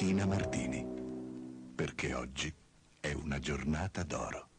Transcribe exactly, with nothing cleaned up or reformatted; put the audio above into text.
Tina Martini, perché oggi è una giornata d'oro.